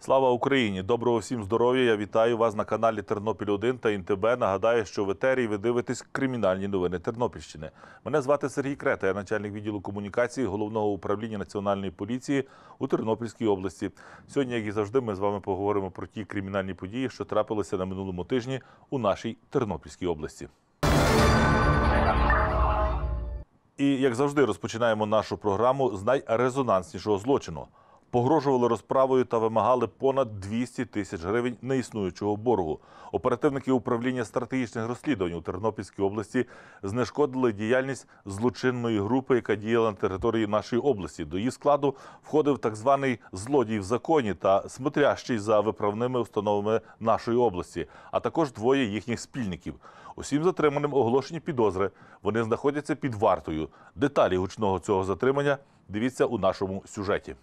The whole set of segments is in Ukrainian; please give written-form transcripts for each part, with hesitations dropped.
Слава Україні! Доброго всім здоров'я! Я вітаю вас на каналі Тернопіль-1 та ІНТБ. Нагадаю, що в етері ви дивитесь кримінальні новини Тернопільщини. Мене звати Сергій Крета, я начальник відділу комунікації Головного управління Національної поліції у Тернопільській області. Сьогодні, як і завжди, ми з вами поговоримо про ті кримінальні події, що трапилися на минулому тижні у нашій Тернопільській області. І, як завжди, розпочинаємо нашу програму з найрезонанснішого злочину. Погрожували розправою та вимагали понад 200 тисяч гривень неіснуючого боргу. Оперативники управління стратегічних розслідувань у Тернопільській області знешкодили діяльність злочинної групи, яка діяла на території нашої області. До її складу входив так званий злодій в законі та смотрящий за виправними установами нашої області, а також двоє їхніх спільників. Усім затриманим оголошені підозри. Вони знаходяться під вартою. Деталі гучного цього затримання дивіться у нашому сюжеті.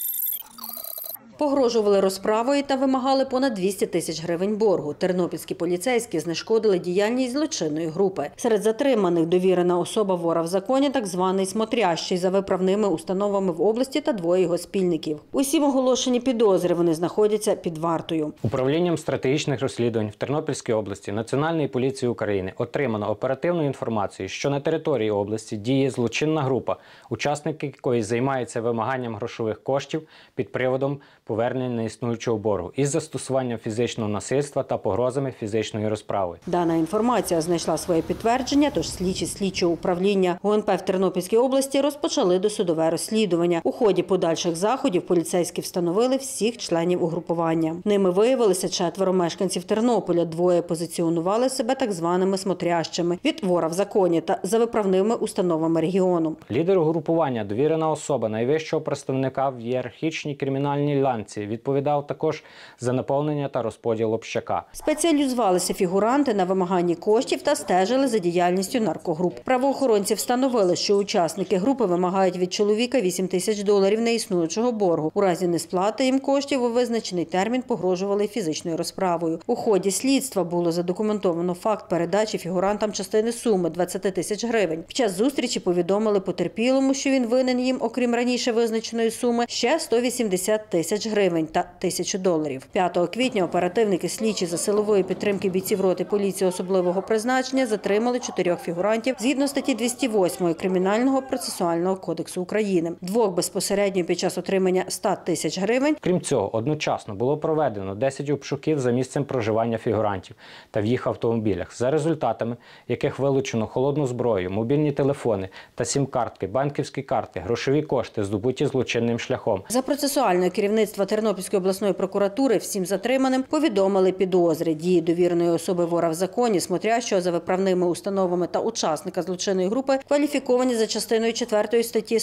Погрожували розправою та вимагали понад 200 тисяч гривень боргу. Тернопільські поліцейські знешкодили діяльність злочинної групи. Серед затриманих довірена особа вора в законі, так званий смотрящий за виправними установами в області та двоє його спільників. Усім оголошені підозри, вони знаходяться під вартою. Управлінням стратегічних розслідувань в Тернопільській області Національної поліції України отримано оперативну інформацію, що на території області діє злочинна група, учасники якої займаються вимаганням грошових коштів під приводом повернення неіснуючого боргу із застосуванням фізичного насильства та погрозами фізичної розправи. Дана інформація знайшла своє підтвердження, тож слідчі слідчого управління ГУНП в Тернопільській області розпочали досудове розслідування. У ході подальших заходів поліцейські встановили всіх членів угрупування. Ними виявилися 4 мешканців Тернополя, двоє позиціонували себе так званими смотрящими від вора в законі та за виправними установами регіону. Лідер угрупування, довірена особа найвищого представника в ієрархічній кримінальній ланці, відповідав також за наповнення та розподіл общака. Спеціалізувалися фігуранти на вимаганні коштів та стежили за діяльністю наркогруп. Правоохоронці встановили, що учасники групи вимагають від чоловіка $8 тисяч неіснуючого боргу. У разі несплати їм коштів у визначений термін погрожували фізичною розправою. У ході слідства було задокументовано факт передачі фігурантам частини суми $20 тисяч. Під час зустрічі повідомили потерпілому, що він винен їм, окрім раніше визначеної суми, ще $180 тисяч та $1000. 5 квітня оперативники слідчі за силової підтримки бійців роти поліції особливого призначення затримали 4 фігурантів згідно статті 208 Кримінального процесуального кодексу України. 2 безпосередньо під час отримання $100 тисяч. Крім цього, одночасно було проведено 10 обшуків за місцем проживання фігурантів та в їх автомобілях, за результатами яких вилучено холодну зброю, мобільні телефони та сім-картки, банківські картки, грошові кошти, здобуті злочинним шляхом. За процесуальне керівництво Тернопільської обласної прокуратури всім затриманим повідомили підозри. Дії довіреної особи вора в законі, смотрящого за виправними установами та учасника злочинної групи кваліфіковані за частиною 4 статті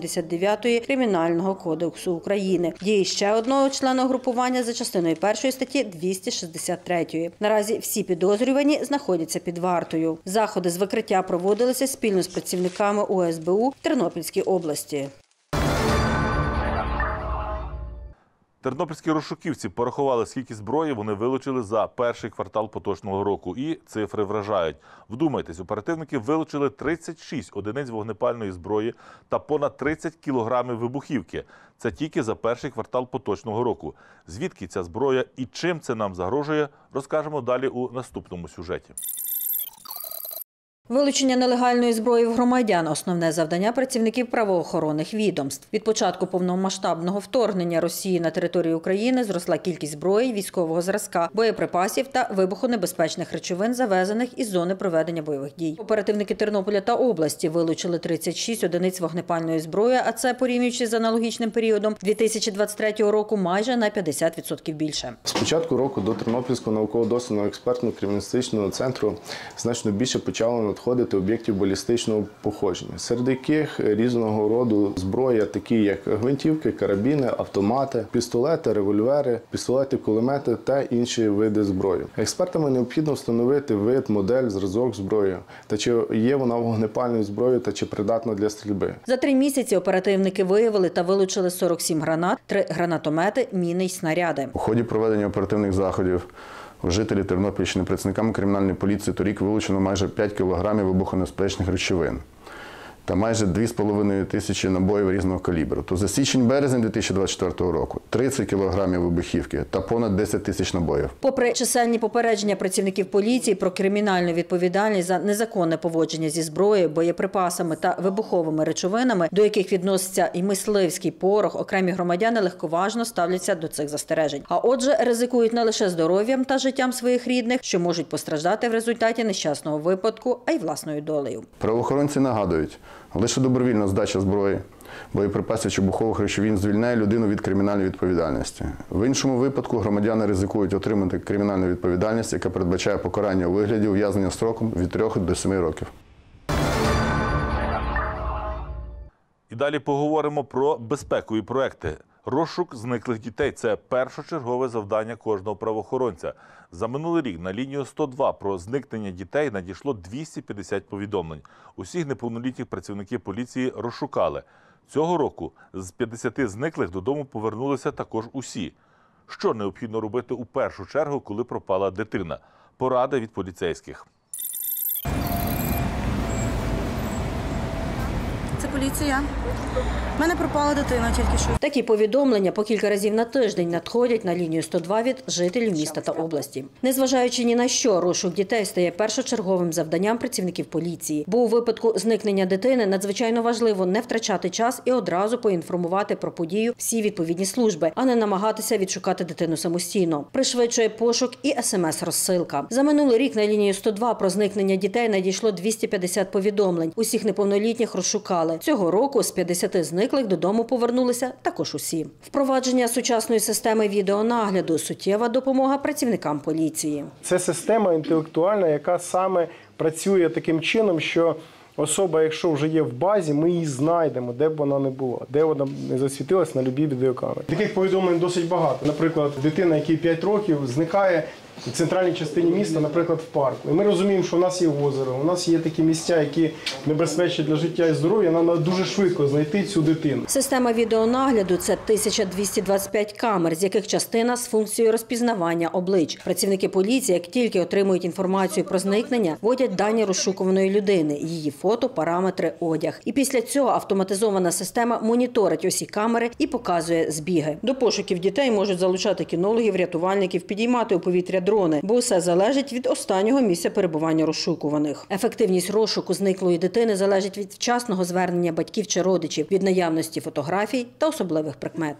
189 Кримінального кодексу України. Дії ще одного члена угрупування за частиною 1 статті 263. Наразі всі підозрювані знаходяться під вартою. Заходи з викриття проводилися спільно з працівниками УСБУ в Тернопільській області. Тернопільські розшуківці порахували, скільки зброї вони вилучили за перший квартал поточного року. І цифри вражають. Вдумайтесь, оперативники вилучили 36 одиниць вогнепальної зброї та понад 30 кілограмів вибухівки. Це тільки за перший квартал поточного року. Звідки ця зброя і чим це нам загрожує, розкажемо далі у наступному сюжеті. Вилучення нелегальної зброї в громадян – основне завдання працівників правоохоронних відомств. Від початку повномасштабного вторгнення Росії на територію України зросла кількість зброї, військового зразка, боєприпасів та вибухонебезпечних речовин, завезених із зони проведення бойових дій. Оперативники Тернополя та області вилучили 36 одиниць вогнепальної зброї, а це, порівнюючи з аналогічним періодом 2023 року, майже на 50% більше. З початку року до Тернопільського науково-дослідного експертно-криміналістичного центру значно більше почало надходити об'єктів балістичного походження, серед яких різного роду зброя, такі як гвинтівки, карабіни, автомати, пістолети, револьвери, пістолети, кулемети та інші види зброї. Експертами необхідно встановити вид, модель, зразок зброї, та чи є вона вогнепальною зброєю та чи придатна для стрільби. За 3 місяці оперативники виявили та вилучили 47 гранат, 3 гранатомети, міни й снаряди. У ході проведення оперативних заходів жителі Тернопільщини працівниками кримінальної поліції торік вилучено майже 5 кілограмів вибухонебезпечних речовин. та майже 2,5 тисячі набоїв різного калібру. То за січень-березень 2024 року 30 кілограмів вибухівки та понад 10 тисяч набоїв. Попри чисельні попередження працівників поліції про кримінальну відповідальність за незаконне поводження зі зброєю, боєприпасами та вибуховими речовинами, до яких відноситься і мисливський порох, окремі громадяни легковажно ставляться до цих застережень. А отже, ризикують не лише здоров'ям та життям своїх рідних, що можуть постраждати в результаті нещасного випадку, а й власною долею. Правоохоронці нагадують, лише добровільна здача зброї, боєприпасів чи вибухових речовин звільняє людину від кримінальної відповідальності. В іншому випадку громадяни ризикують отримати кримінальну відповідальність, яка передбачає покарання у вигляді ув'язнення строком від 3 до 7 років. І далі поговоримо про безпекові проекти. Розшук зниклих дітей – це першочергове завдання кожного правоохоронця. За минулий рік на лінію 102 про зникнення дітей надійшло 250 повідомлень. Усіх неповнолітніх працівників поліції розшукали. Цього року з 50 зниклих додому повернулися також усі. Що необхідно робити у першу чергу, коли пропала дитина? Порада від поліцейських. Це поліція. У мене пропала дитина тільки що. Такі повідомлення по кілька разів на тиждень надходять на лінію 102 від жителів міста та області. Незважаючи ні на що, розшук дітей стає першочерговим завданням працівників поліції. Бо у випадку зникнення дитини надзвичайно важливо не втрачати час і одразу поінформувати про подію всі відповідні служби, а не намагатися відшукати дитину самостійно. Пришвидшує пошук і СМС-розсилка. За минулий рік на лінію 102 про зникнення дітей надійшло 250 повідомлень. Усіх неповнолітніх розшукали. Цього року з 50 зниклих додому повернулися також усі. Впровадження сучасної системи відеонагляду – суттєва допомога працівникам поліції. Це система інтелектуальна, яка саме працює таким чином, що особа, якщо вже є в базі, ми її знайдемо, де б вона не була, де вона не засвітилась на любій відеокамері. Таких повідомлень досить багато. Наприклад, дитина, якій 5 років, зникає в центральній частині міста, наприклад, в парку. І ми розуміємо, що в нас є озеро, у нас є такі місця, які небезпечні для життя і здоров'я, нам треба дуже швидко знайти цю дитину. Система відеонагляду – це 1225 камер, з яких частина з функцією розпізнавання облич. Працівники поліції, як тільки отримують інформацію про зникнення, вводять дані розшукуваної людини, її фото, параметри, одяг. І після цього автоматизована система моніторить усі камери і показує збіги. До пошуків дітей можуть залучати кінологів, рятувальників, підіймати у повітря дрони, бо все залежить від останнього місця перебування розшукуваних. Ефективність розшуку зниклої дитини залежить від вчасного звернення батьків чи родичів, від наявності фотографій та особливих прикмет.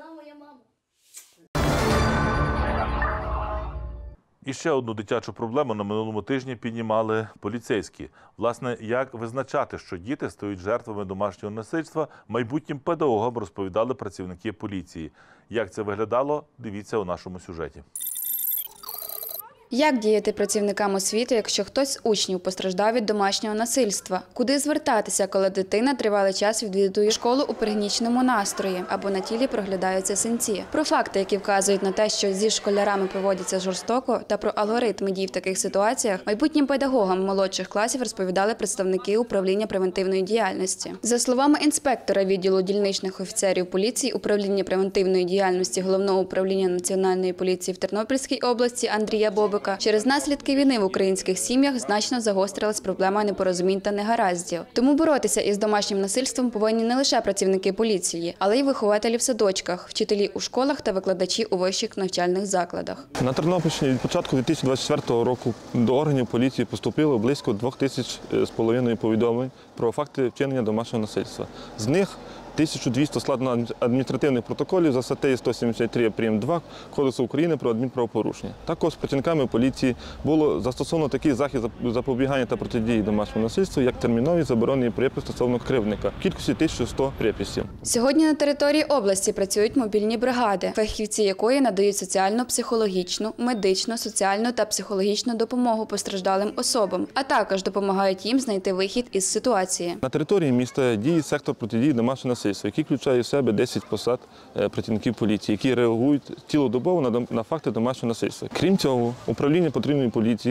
І ще одну дитячу проблему на минулому тижні піднімали поліцейські. Власне, як визначати, що діти стають жертвами домашнього насильства, майбутнім педагогам розповідали працівники поліції. Як це виглядало, дивіться у нашому сюжеті. Як діяти працівникам освіти, якщо хтось з учнів постраждав від домашнього насильства? Куди звертатися, коли дитина тривалий час відвідує школу у пригніченому настрої або на тілі проглядаються синці? Про факти, які вказують на те, що зі школярами поводяться жорстоко, та про алгоритми дій в таких ситуаціях майбутнім педагогам молодших класів розповідали представники управління превентивної діяльності. За словами інспектора відділу дільничних офіцерів поліції управління превентивної діяльності Головного управління Національної поліції в Тернопільській області Андрія Бобика, через наслідки війни в українських сім'ях значно загострилась проблема непорозумінь та негараздів. Тому боротися із домашнім насильством повинні не лише працівники поліції, але й вихователі в садочках, вчителі у школах та викладачі у вищих навчальних закладах. На Тернопільщині від початку 2024 року до органів поліції поступило близько 2500 повідомлень про факти вчинення домашнього насильства. З них 1200 складено адміністративних протоколів за статтею 173 прим. 2 Кодексу України про адмінправопорушення. Також працівниками поліції було застосовано такий захід запобігання та протидії домашньому насильству, як термінові заборонені приписи стосовно кривдника в кількості 1100 приписів. Сьогодні на території області працюють мобільні бригади, фахівці якої надають соціально-психологічну, медичну, соціальну та психологічну допомогу постраждалим особам, а також допомагають їм знайти вихід із ситуації. На території міста діє сектор протидії домашнього насильства, який включає в себе 10 посад працівників поліції, які реагують цілодобово на факти домашнього насильства. Крім цього, управління патрульної поліції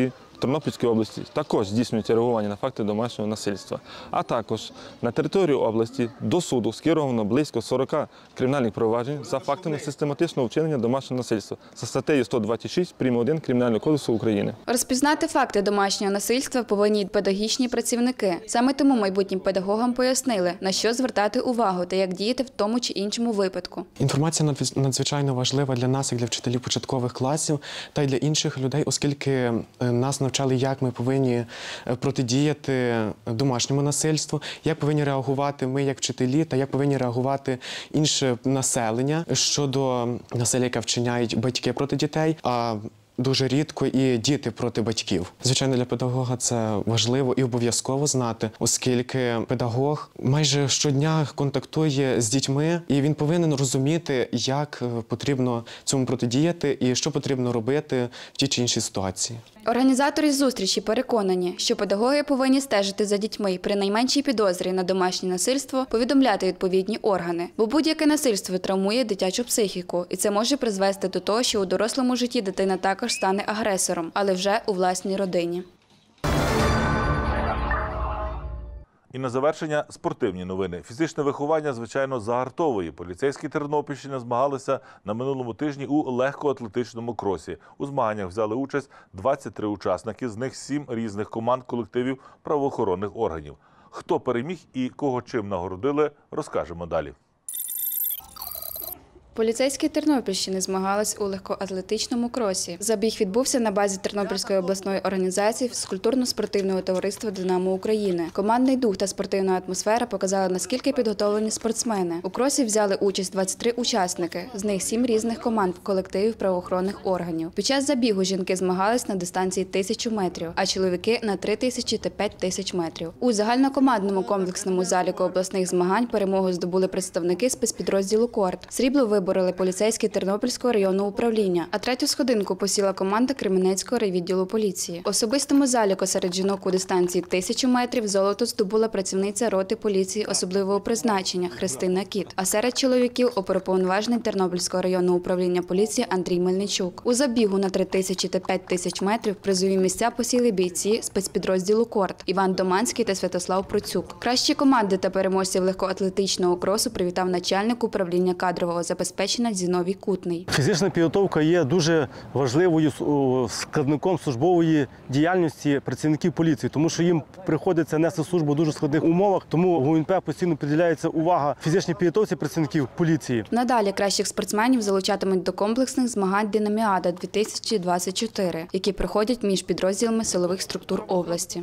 Тернопільській області також здійснюється реагування на факти домашнього насильства. А також на території області до суду скеровано близько 40 кримінальних проваджень за фактами систематичного вчинення домашнього насильства за статтею 126 прим. 1 Кримінального кодексу України. Розпізнати факти домашнього насильства повинні й педагогічні працівники. Саме тому майбутнім педагогам пояснили, на що звертати увагу та як діяти в тому чи іншому випадку. Інформація надзвичайно важлива для нас, як для вчителів початкових класів, та й для інших людей, оскільки нас навчали, як ми повинні протидіяти домашньому насильству, як повинні реагувати ми, як вчителі, та як повинні реагувати інше населення щодо насилля, яке вчиняють батьки проти дітей, а дуже рідко і діти проти батьків. Звичайно, для педагога це важливо і обов'язково знати, оскільки педагог майже щодня контактує з дітьми, і він повинен розуміти, як потрібно цьому протидіяти і що потрібно робити в тій чи іншій ситуації. Організатори зустрічі переконані, що педагоги повинні стежити за дітьми і при найменшій підозрі на домашнє насильство повідомляти відповідні органи. Бо будь-яке насильство травмує дитячу психіку, і це може призвести до того, що у дорослому житті дитина також стане агресором, але вже у власній родині. І на завершення спортивні новини. Фізичне виховання, звичайно, загартовує. Поліцейські Тернопільщини змагалися на минулому тижні у легкоатлетичному кросі. У змаганнях взяли участь 23 учасники, з них 7 різних команд колективів правоохоронних органів. Хто переміг і кого чим нагородили, розкажемо далі. Поліцейські Тернопільщини змагались у легкоатлетичному кросі. Забіг відбувся на базі Тернопільської обласної організації фізкультурно-спортивного товариства «Динамо України». Командний дух та спортивна атмосфера показали, наскільки підготовлені спортсмени. У кросі взяли участь 23 учасники, з них 7 різних команд колективів правоохоронних органів. Під час забігу жінки змагались на дистанції 1000 метрів, а чоловіки – на 3000 та 5000 метрів. У загальнокомандному комплексному заліку обласних змагань перемогу здобули представники спецпідрозділу «Корт». Срібло вибороли поліцейські Тернопільського районного управління, а третю сходинку посіла команда Кременецького райвідділу поліції. В особистому заліку серед жінок у дистанції 1000 метрів золото здобула працівниця роти поліції особливого призначення Христина Кіт, а серед чоловіків – оперуповноважений Тернопільського районного управління поліції Андрій Мельничук. У забігу на 3000 та 5000 метрів призові місця посіли бійці спецпідрозділу «Корт» Іван Доманський та Святослав Процюк. Кращі команди та переможців легкоатлетичного кросу привітав начальник управління кадрового забезпечення Зіновій Кутний. Фізична підготовка є дуже важливою складником службової діяльності працівників поліції, тому що їм приходиться нести службу в дуже складних умовах, тому в ГУНП постійно приділяється увага фізичній підготовці працівників поліції. Надалі кращих спортсменів залучатимуть до комплексних змагань «Динаміада-2024», які проходять між підрозділами силових структур області.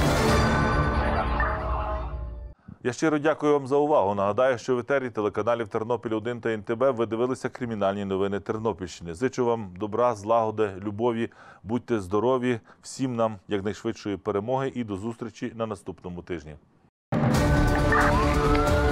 Я щиро дякую вам за увагу. Нагадаю, що в етері телеканалів «Тернопіль-1» та НТБ ви дивилися кримінальні новини Тернопільщини. Зичу вам добра, злагоди, любові, будьте здорові, всім нам якнайшвидшої перемоги і до зустрічі на наступному тижні.